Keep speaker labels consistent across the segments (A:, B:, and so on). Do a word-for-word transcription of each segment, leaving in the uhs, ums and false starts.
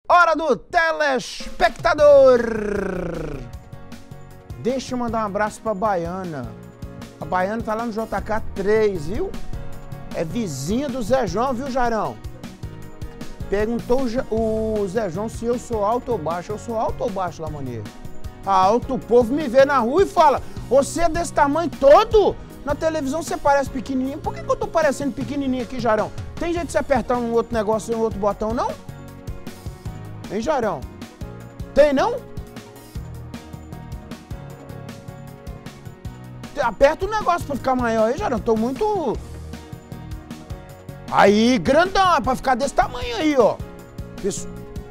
A: Hora do telespectador. Deixa eu mandar um abraço pra Baiana. A Baiana tá lá no J K três, viu? É vizinha do Zé João, viu, Jarão? Perguntou o Zé João se eu sou alto ou baixo. Eu sou alto ou baixo, Lamonier? Alto, o povo me vê na rua e fala: você é desse tamanho todo? Na televisão você parece pequenininho. Por que, que eu tô parecendo pequenininho aqui, Jarão? Tem jeito de você apertar um outro negócio e um outro botão, não? Hein, Jarão? Tem, não? Aperta o negócio pra ficar maior aí, Jarão. Tô muito... Aí, grandão, é pra ficar desse tamanho aí, ó. Isso.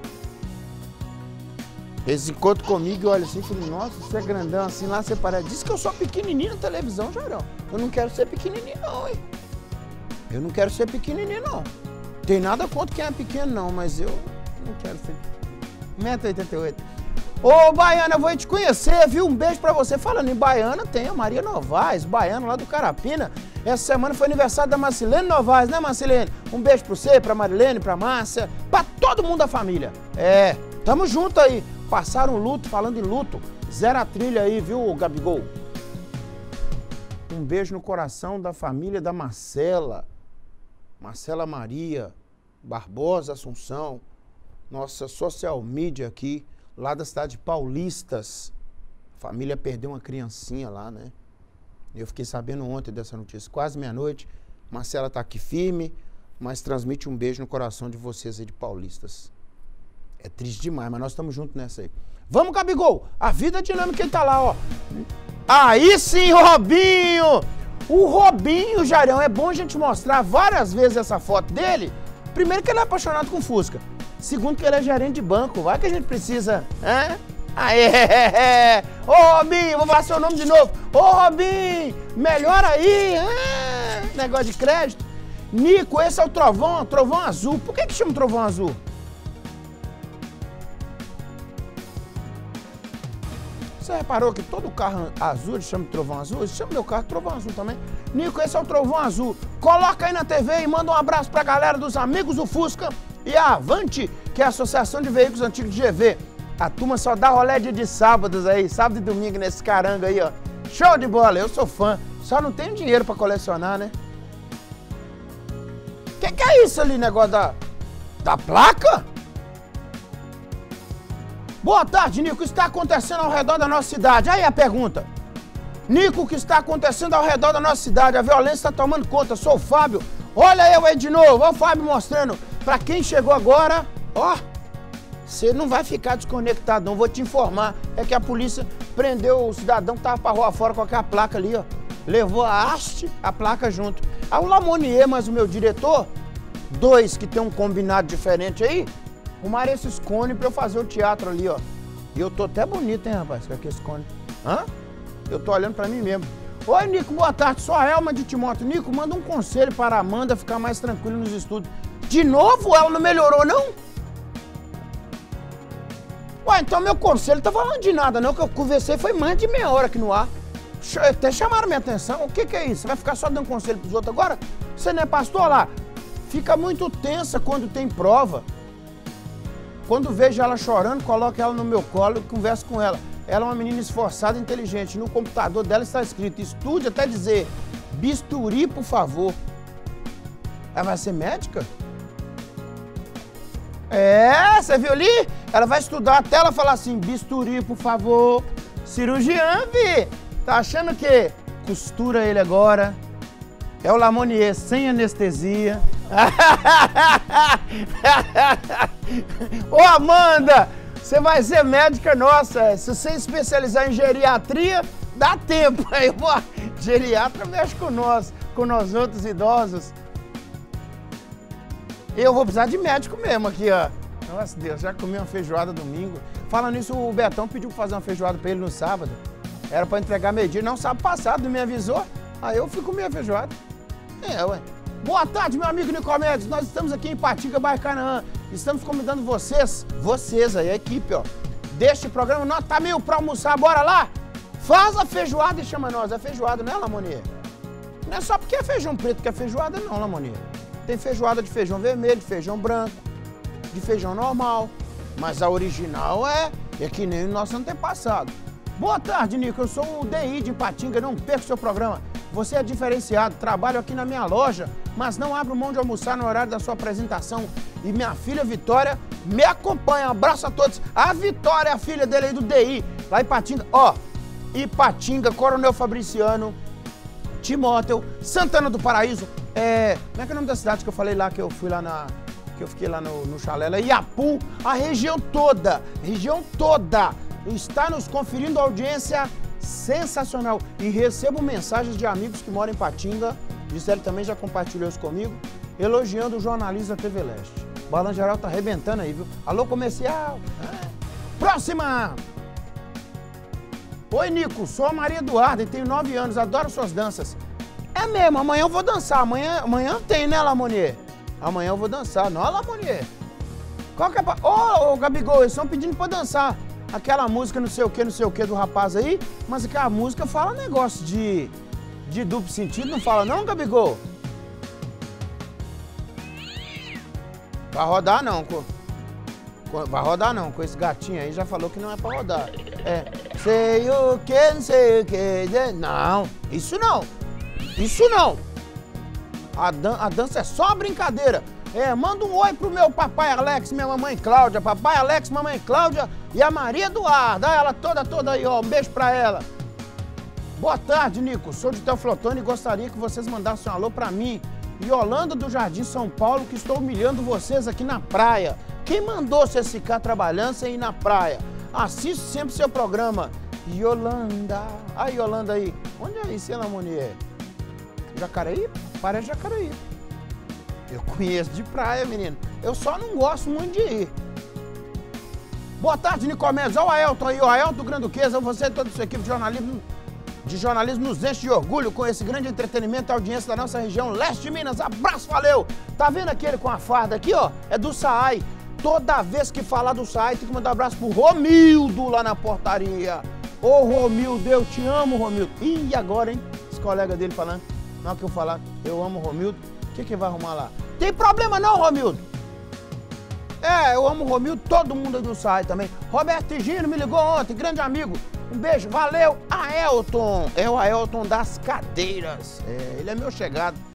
A: Esse encontro comigo, olha assim, falei, nossa, você é grandão assim, lá você parece. Diz que eu sou pequenininho na televisão, Jarão. Eu não quero ser pequenininho, não, hein? Eu não quero ser pequenininho, não. Tem nada contra quem é pequeno, não, mas eu não quero ser pequeno. um metro e oitenta e oito. Ô, Baiana, eu vou te conhecer, viu? Um beijo pra você. Falando em Baiana, tem a Maria Novaes, Baiana lá do Carapina. Essa semana foi aniversário da Marcilene Novaes, né, Marcilene? Um beijo pra você, pra Marilene, pra Márcia, pra todo mundo da família. É, tamo junto aí. Passaram luto, falando em luto. Zero a trilha aí, viu, Gabigol? Um beijo no coração da família da Marcela. Marcela Maria Barbosa Assunção. Nossa social media aqui, lá da cidade de Paulistas. A família perdeu uma criancinha lá, né? Eu fiquei sabendo ontem dessa notícia, quase meia-noite. Marcela tá aqui firme, mas transmite um beijo no coração de vocês aí de Paulistas. É triste demais, mas nós estamos juntos nessa aí. Vamos, Gabigol! A vida dinâmica ele tá lá, ó. Aí sim, Robinho! O Robinho, Jarão, é bom a gente mostrar várias vezes essa foto dele. Primeiro que ele é apaixonado com Fusca. Segundo que ele é gerente de banco. Vai que a gente precisa, hein? Aê! Ô, Robinho, vou falar seu nome de novo. Ô, Robinho, melhora aí, hein? Negócio de crédito. Nico, esse é o Trovão, Trovão Azul. Por que que chama Trovão Azul? Você reparou que todo carro azul ele chama de Trovão Azul? Ele chama meu carro de Trovão Azul também. Nico, esse é o Trovão Azul. Coloca aí na T V e manda um abraço pra galera dos amigos do Fusca e a Avante, que é a Associação de Veículos Antigos de G V. A turma só dá rolé dia de sábados aí, sábado e domingo nesse caranga aí, ó. Show de bola, eu sou fã. Só não tenho dinheiro pra colecionar, né? Que que é isso ali, negócio da, da placa? Boa tarde, Nico. O que está acontecendo ao redor da nossa cidade? Aí a pergunta. Nico, o que está acontecendo ao redor da nossa cidade? A violência está tomando conta. Sou o Fábio. Olha eu aí de novo. Olha o Fábio mostrando. Para quem chegou agora, ó, você não vai ficar desconectado, não. Vou te informar. É que a polícia prendeu o cidadão que estava para rua fora com aquela placa ali, ó. Levou a haste, a placa junto. Aí o Lamonier, mas o meu diretor, dois que tem um combinado diferente aí, arrumaram esses cones pra eu fazer o teatro ali, ó. E eu tô até bonito, hein, rapaz, com aqueles cones. Hã? Eu tô olhando pra mim mesmo. Oi, Nico, boa tarde. Sou a Elma de Timóteo. Nico, manda um conselho para a Amanda ficar mais tranquila nos estudos. De novo? Ela não melhorou, não? Ué, então meu conselho tá falando de nada, não, que eu conversei foi mais de meia hora aqui no ar. Até chamaram minha atenção. O que que é isso? Você vai ficar só dando conselho pros outros agora? Você não é pastor lá? Fica muito tensa quando tem prova. Quando vejo ela chorando, coloco ela no meu colo e converso com ela. Ela é uma menina esforçada e inteligente. No computador dela está escrito, estude até dizer, bisturi, por favor. Ela vai ser médica? É, você viu ali? Ela vai estudar até ela falar assim, bisturi, por favor. Cirurgiã, vi. Tá achando que costura ele agora? É o Lamonier sem anestesia. Ô, Amanda, você vai ser médica nossa. Se você especializar em geriatria, dá tempo. Aí, pô, geriatra mexe com nós, com nós outros idosos. Eu vou precisar de médico mesmo aqui, ó. Nossa Deus, já comi uma feijoada domingo. Falando nisso, o Betão pediu pra fazer uma feijoada pra ele no sábado. Era pra entregar meio-dia, não, sábado passado, não me avisou. Aí eu fui comer a feijoada. É, ué. Boa tarde, meu amigo Nicomedes. Nós estamos aqui em Patinga, Bairro Canaã. Estamos convidando vocês, vocês aí, a equipe, ó, deste programa Nota Mil pra almoçar. Bora lá? Faz a feijoada e chama nós. É feijoada, não é, Lamonier? Não é só porque é feijão preto que é feijoada, não, Lamonier. Tem feijoada de feijão vermelho, de feijão branco, de feijão normal. Mas a original é, é que nem o nosso antepassado. Boa tarde, Nico. Eu sou o D I de Ipatinga, não perca o seu programa. Você é diferenciado, trabalho aqui na minha loja, mas não abro mão de almoçar no horário da sua apresentação. E minha filha Vitória me acompanha. Um abraço a todos. A Vitória é a filha dele aí do D I, lá em Ipatinga. Ó, Ipatinga, Coronel Fabriciano, Timóteo, Santana do Paraíso. É, como é que é o nome da cidade que eu falei lá, que eu fui lá na... que eu fiquei lá no, no chalé, lá, Iapu, a região toda, região toda, está nos conferindo audiência sensacional. E recebo mensagens de amigos que moram em Ipatinga, Gisele também já compartilhou isso comigo, elogiando o jornalismo da T V Leste. O Balan Geral tá arrebentando aí, viu? Alô, comercial! Próxima! Oi, Nico, sou a Maria Eduarda e tenho nove anos, adoro suas danças. É mesmo, amanhã eu vou dançar, amanhã, amanhã tem, né, Lamonier? Amanhã eu vou dançar, não, Lamonier? Qual que é... Ô, oh, oh, Gabigol, eles estão pedindo pra dançar aquela música não sei o que, não sei o que do rapaz aí, mas aquela música fala negócio de, de duplo sentido, não fala não, Gabigol? Vai rodar não, com, com, vai rodar não, com esse gatinho aí já falou que não é pra rodar. É, sei o que, não sei o que, não, isso não, isso não. A, dan a dança é só brincadeira. É, manda um oi pro meu papai Alex, minha mamãe Cláudia. Papai Alex, mamãe Cláudia e a Maria Eduarda. Ela toda, toda aí, ó. Um beijo pra ela. Boa tarde, Nico. Sou de Teoflotone e gostaria que vocês mandassem um alô pra mim. Yolanda do Jardim São Paulo, que estou humilhando vocês aqui na praia. Quem mandou vocês ficar trabalhando sem ir na praia? Assisto sempre seu programa. Yolanda. Aí, Yolanda aí. Onde é isso, hein, Lamonier? Jacareí? Parece Jacareí. Eu conheço de praia, menino. Eu só não gosto muito de ir. Boa tarde, Nicomedes. Olha o Aelton aí, o Aelton do Grande Duquesa. Você e toda a sua equipe de jornalismo, de jornalismo nos enche de orgulho com esse grande entretenimento e audiência da nossa região leste de Minas. Abraço, valeu! Tá vendo aquele com a farda aqui, ó? É do Saai. Toda vez que falar do Saai, tem que mandar um abraço pro Romildo lá na portaria. Ô, Romildo, eu te amo, Romildo. Ih, agora, hein? Esse colega dele falando. Na hora que eu falar, eu amo o Romildo. O que que vai arrumar lá? Tem problema não, Romildo? É, eu amo o Romildo, todo mundo do Saai também. Roberto Gino me ligou ontem, grande amigo. Um beijo, valeu. Aelton, é o Aelton das cadeiras. É, ele é meu chegado.